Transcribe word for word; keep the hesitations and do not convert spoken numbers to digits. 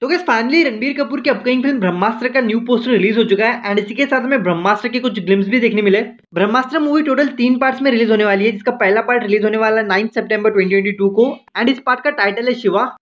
तो guys finally Ranbir Kapoor की upcoming film ब्रह्मास्त्र का न्यू पोस्टर रिलीज हो चुका है एंड इसी के साथ में ब्रह्मास्त्र के कुछ ग्लिम्स भी देखने मिले। ब्रह्मास्त्र मूवी टोटल तीन पार्ट्स में रिलीज होने वाली है, जिसका पहला पार्ट रिलीज होने वाला है नाइन्थ सितंबर ट्वेंटी ट्वेंटी टू को एंड इस पार्ट का टाइटल है शिवा